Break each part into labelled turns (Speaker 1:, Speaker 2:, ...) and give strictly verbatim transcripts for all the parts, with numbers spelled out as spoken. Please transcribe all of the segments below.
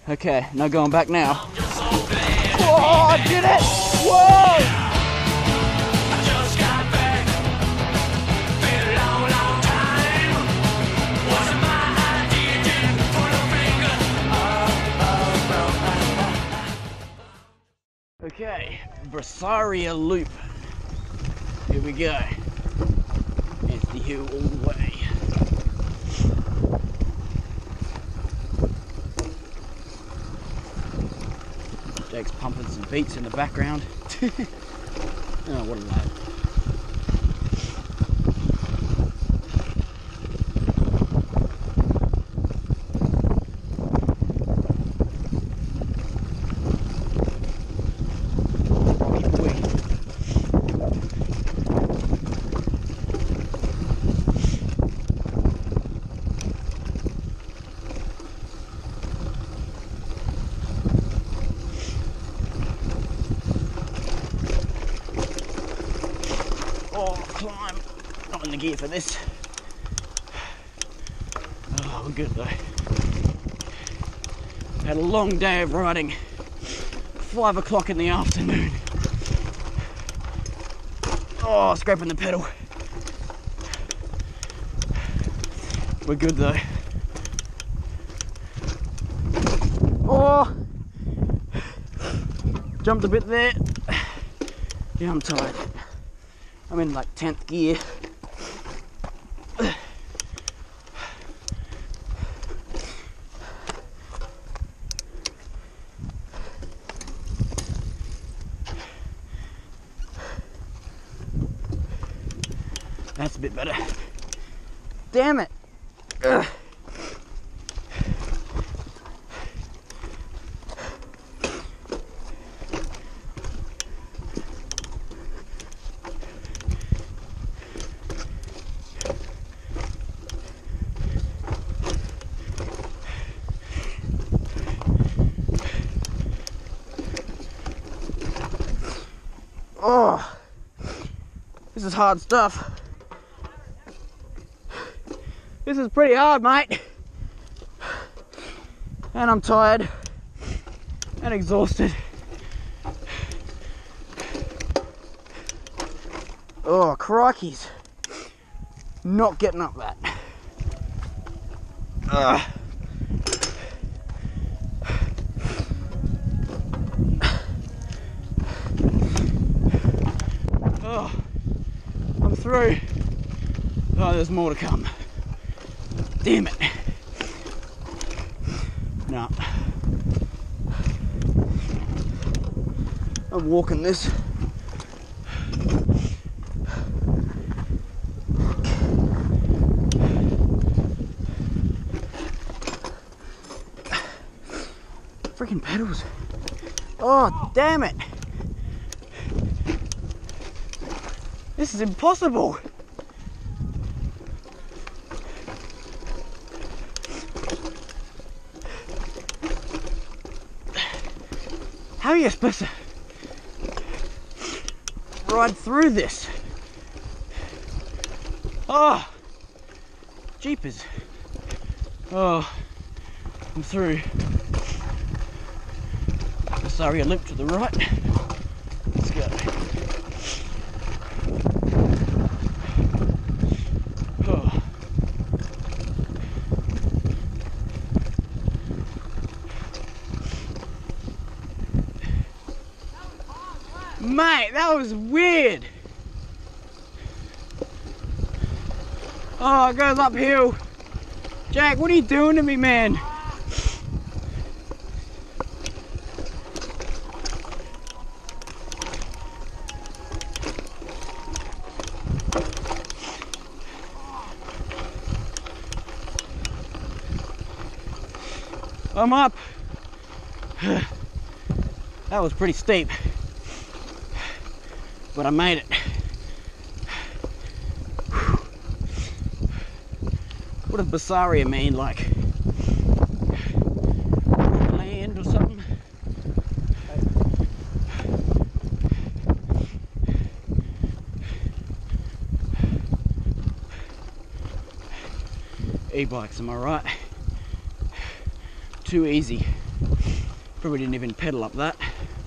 Speaker 1: Okay, no going back now. Whoa, I did it! Whoa! Okay, BURSARIA loop. Here we go. Anstey Hill all the way. Jake's pumping some beats in the background. Oh, what a lad. Oh, climb. Not in the gear for this. Oh, we're good though. Had a long day of riding. Five o'clock in the afternoon. Oh, scraping the pedal. We're good though. Oh! Jumped a bit there. Yeah, I'm tired. I'm in like tenth gear. That's a bit better. Damn it! Ugh. Oh, this is hard stuff. This is pretty hard, mate. And I'm tired and exhausted. Oh, crikeys. Not getting up that. Ugh. Oh, I'm through. Oh, there's more to come. Damn it. No. I'm walking this. Freaking pedals. Oh, damn it. This is impossible. How are you supposed to ride through this? Oh, jeepers. Oh, I'm through. BURSARIA loop to the right. Let's go. Oh. Mate, that was weird. Oh, it goes uphill. Jack, what are you doing to me, man? I'm up. That was pretty steep, but I made it. What does BURSARIA mean? Like land or something? E-bikes, am I right? too easy. Probably didn't even pedal up that.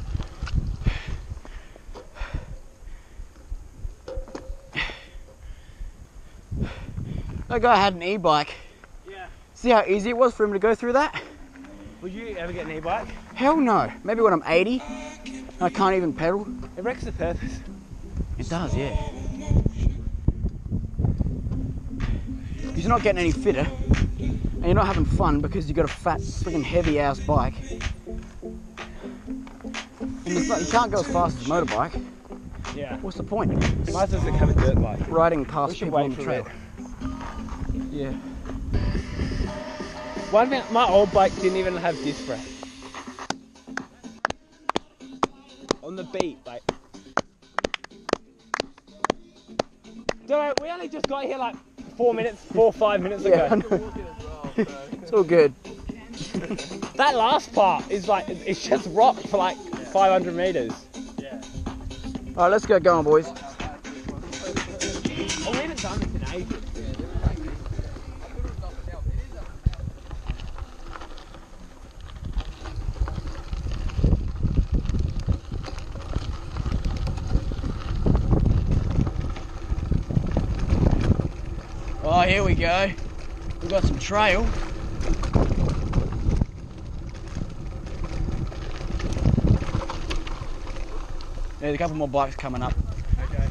Speaker 1: That guy had an e-bike.
Speaker 2: Yeah.
Speaker 1: See how easy it was for him to go through that?
Speaker 2: Would you ever get an e-bike?
Speaker 1: Hell no. Maybe when I'm eighty, I can't even pedal.
Speaker 2: It wrecks the purpose.
Speaker 1: It does, yeah. You're not getting any fitter, and you're not having fun because you've got a fat, freaking heavy-ass bike. And it's not, you can't go as fast as a motorbike.
Speaker 2: Yeah.
Speaker 1: What's the point?
Speaker 2: Might as well have a dirt bike.
Speaker 1: Riding
Speaker 2: We
Speaker 1: past
Speaker 2: should
Speaker 1: people on
Speaker 2: wait
Speaker 1: the
Speaker 2: for
Speaker 1: trail.
Speaker 2: it.
Speaker 1: Yeah.
Speaker 2: One thing, my old bike didn't even have disc brakes. On the beat, like. Don't, we only just got here like four minutes, four, five minutes
Speaker 1: Yeah,
Speaker 2: ago.
Speaker 1: it's all good.
Speaker 2: That last part is like, it's just rock for like five hundred meters. Yeah.
Speaker 1: All right, let's get going, boys.
Speaker 2: Oh, we haven't done this in ages.
Speaker 1: Oh, here we go. We've got some trail. There's a couple more bikes coming up.
Speaker 2: Okay.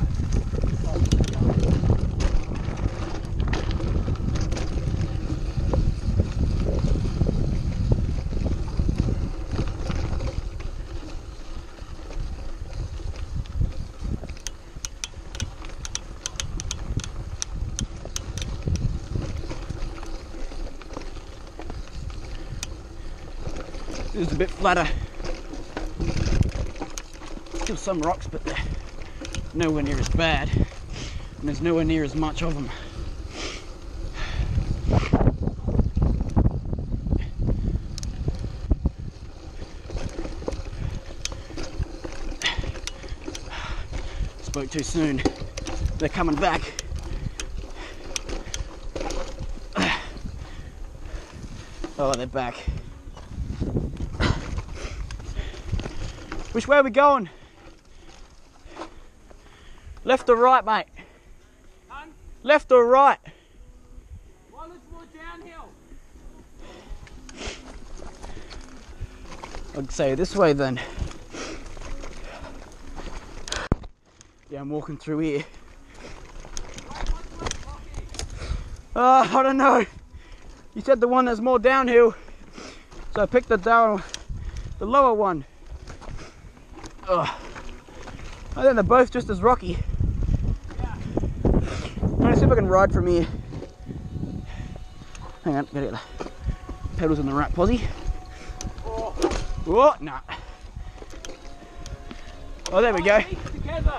Speaker 1: This is a bit flatter. Still some rocks, but they're nowhere near as bad. And there's nowhere near as much of them. Spoke too soon. They're coming back. Oh, they're back. Which way are we going? Left or right, mate?
Speaker 2: Hun?
Speaker 1: Left or right?
Speaker 2: Well, it's more downhill.
Speaker 1: I'd say this way then. Yeah, I'm walking through here. Uh, I don't know. You said the one that's more downhill, so I picked the down, the lower one. Ugh. I think they're both just as rocky.
Speaker 2: Yeah.
Speaker 1: I'm gonna see if I can ride from here. Hang on, gotta get the pedals in the right posse.
Speaker 2: Oh,
Speaker 1: Oh, nah. Oh, there we go.
Speaker 2: together.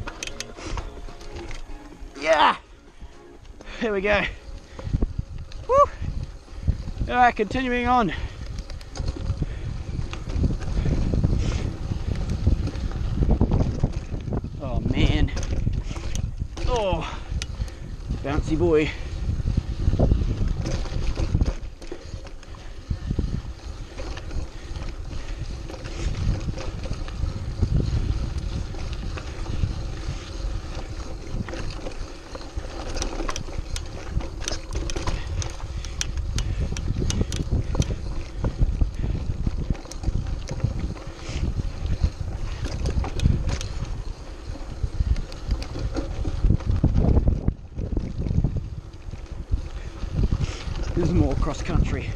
Speaker 1: Yeah. There we go. Woo. All right, continuing on. Oh man. Oh, bouncy boy. This is more cross country.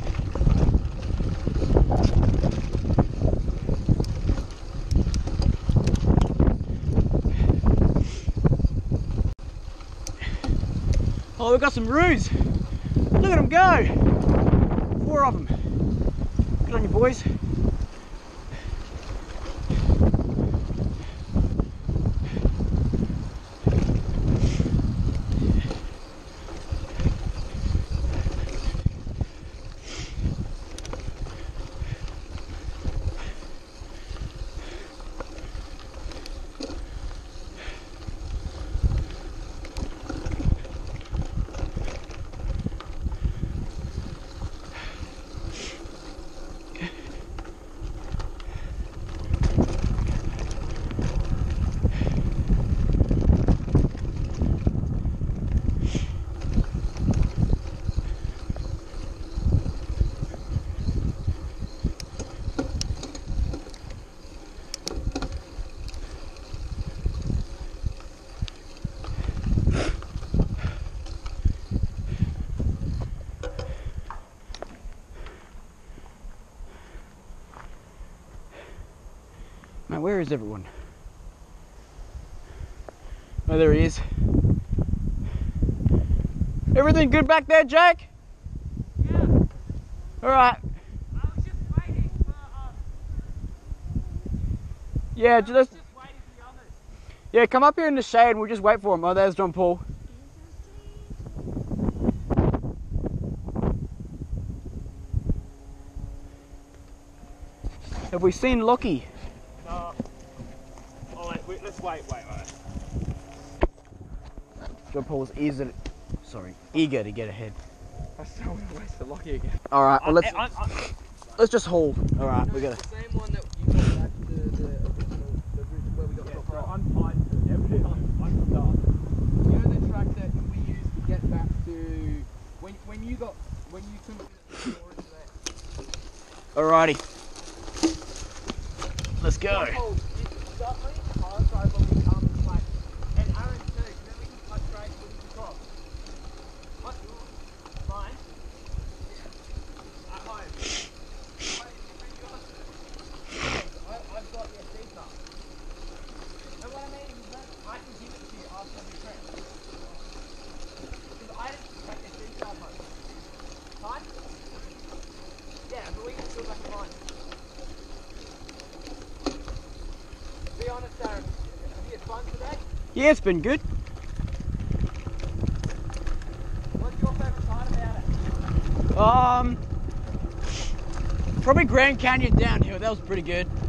Speaker 1: Oh, we've got some roos. Look at them go. Four of them. Good on you, boys. Now, where is everyone? Oh, there he is. Everything good back there, Jake?
Speaker 2: Yeah.
Speaker 1: All right.
Speaker 2: I was just waiting for, um...
Speaker 1: Yeah,
Speaker 2: I
Speaker 1: just,
Speaker 2: was just waiting for the others.
Speaker 1: yeah, come up here in the shade and we'll just wait for him. Oh, there's John Paul. Have we seen Lockie?
Speaker 2: No. Oh, wait, wait, let's wait, wait, wait.
Speaker 1: John Paul's eager, sorry, eager to get ahead.
Speaker 2: I still want to waste the Lockie again.
Speaker 1: All right, well, let's
Speaker 2: I, I, I,
Speaker 1: let's just haul. All right, we gotta.
Speaker 3: The same one that you got back to the original, the route where we got
Speaker 2: yeah,
Speaker 3: dropped
Speaker 2: so
Speaker 3: off.
Speaker 2: I'm tied to everything. I'm, I'm stuck.
Speaker 3: You know the track that we used to get back to when when you got when you took it there.
Speaker 1: Alrighty, let's go.
Speaker 2: Oh, it's definitely hard drive when we come like, and Aaron too, then we can touch straight when we can cross. What's yours? Mine? At home. What is yours? I, I've got the S D card. No, what I mean is that I can give it to you after we press. Because I didn't take the S D card home. Fine? Yeah, but we can still back to mine. Be honest, Aaron, have you had fun today?
Speaker 1: Yeah, it's been good.
Speaker 2: What's your favourite part about it?
Speaker 1: Um, probably Grand Canyon downhill. That was pretty good.